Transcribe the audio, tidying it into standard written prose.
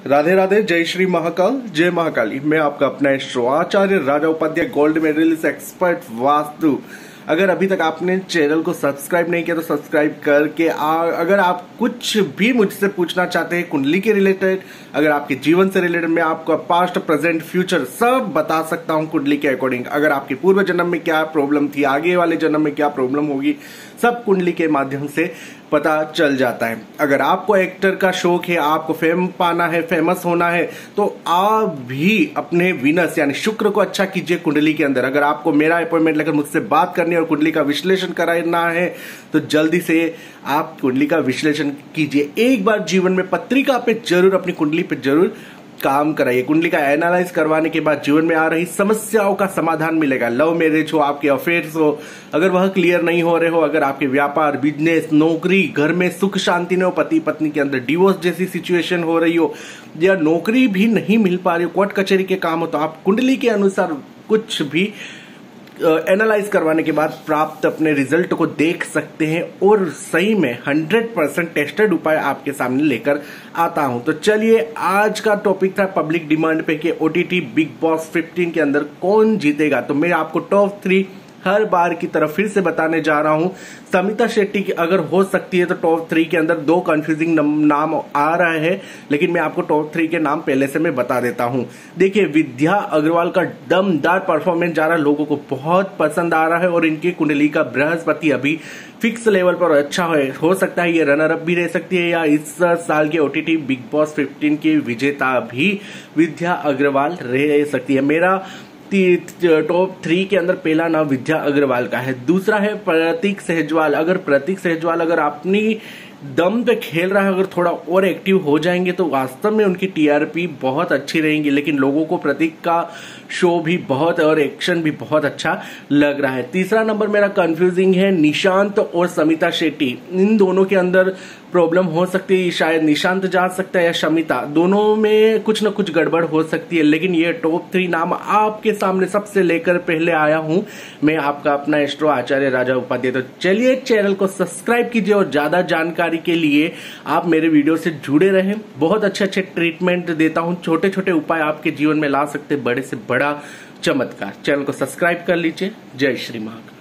राधे राधे, जय श्री महाकाल, जय महाकाली। मैं आपका अपना astro Acharya Raja Upadhyay, gold medallist, expert vastu. अगर अभी तक आपने चैनल को सब्सक्राइब नहीं किया तो सब्सक्राइब करके अगर आप कुछ भी मुझसे पूछना चाहते हैं कुंडली के रिलेटेड, अगर आपके जीवन से रिलेटेड, मैं आपको पास्ट, प्रेजेंट, फ्यूचर सब बता सकता हूं कुंडली के अकॉर्डिंग। अगर आपके पूर्व जन्म में क्या प्रॉब्लम थी, आगे वाले जन्म में क्या प्रॉब्लम होगी, सब कुंडली के माध्यम से पता चल जाता है। अगर आपको एक्टर का शौक है, आपको फेम पाना है, फेमस होना है, तो आप भी अपने विनस यानी शुक्र को अच्छा कीजिए कुंडली के अंदर। अगर आपको मेरा अपॉइंटमेंट लेकर मुझसे बात करनी है और कुंडली का विश्लेषण कराना है तो जल्दी से आप कुंडली का विश्लेषण कीजिए। एक बार जीवन में पत्रिका पे जरूर, अपनी कुंडली पे जरूर काम कराइए। कुंडली का एनालाइज करवाने के बाद जीवन में आ रही समस्याओं का समाधान मिलेगा। लव मैरिज हो, आपके अफेयर्स हो, अगर वह क्लियर नहीं हो रहे हो, अगर आपके व्यापार, बिजनेस, नौकरी, घर में सुख शांति न हो, पति पत्नी के अंदर डिवोर्स जैसी सिचुएशन हो रही हो, या नौकरी भी नहीं मिल पा रही हो, कोर्ट कचहरी के काम हो, तो आप कुंडली के अनुसार कुछ भी एनालाइज करवाने के बाद प्राप्त अपने रिजल्ट को देख सकते हैं और सही में 100% टेस्टेड उपाय आपके सामने लेकर आता हूं। तो चलिए, आज का टॉपिक था पब्लिक डिमांड पे कि ओटीटी बिग बॉस 15 के अंदर कौन जीतेगा। तो मैं आपको टॉप 3 हर बार की तरफ फिर से बताने जा रहा हूं। समिता शेट्टी की अगर हो सकती है तो टॉप 3 के अंदर 2 कंफ्यूजिंग नाम आ रहा है, लेकिन मैं आपको टॉप 3 के नाम पहले से मैं बता देता हूं। देखिए, विद्या अग्रवाल का दमदार परफॉर्मेंस जा रहा है, लोगों को बहुत पसंद आ रहा है और इनकी कुंडली का बृहस्पति अभी फिक्स लेवल पर अच्छा हो सकता है। ये रनर अप भी रह सकती है या इस साल के ओटीटी बिग बॉस 15 की विजेता भी विद्या अग्रवाल रह सकती है। मेरा टॉप 3 के अंदर पहला नाम विद्या अग्रवाल का है। दूसरा है प्रतीक सहजवाल। अगर प्रतीक सहजवाल अगर अपनी दम पे खेल रहा है, अगर थोड़ा और एक्टिव हो जाएंगे तो वास्तव में उनकी टीआरपी बहुत अच्छी रहेंगी। लेकिन लोगों को प्रतीक का शो भी बहुत और एक्शन भी बहुत अच्छा लग रहा है। तीसरा नंबर मेरा कंफ्यूजिंग है निशांत और समिता शेट्टी। इन दोनों के अंदर प्रॉब्लम हो सकती है, शायद निशांत जा सकता है या शमिता, दोनों में कुछ न कुछ गड़बड़ हो सकती है। लेकिन ये टॉप 3 नाम आपके सामने सबसे लेकर पहले आया हूं मैं, आपका अपना एस्ट्रो आचार्य राजा उपाध्याय। तो चलिए, चैनल को सब्सक्राइब कीजिए और ज्यादा जानकारी के लिए आप मेरे वीडियो से जुड़े रहें। बहुत अच्छे अच्छे ट्रीटमेंट देता हूं, छोटे छोटे उपाय आपके जीवन में ला सकते बड़े से बड़ा चमत्कार। चैनल को सब्सक्राइब कर लीजिए। जय श्री महाकाल।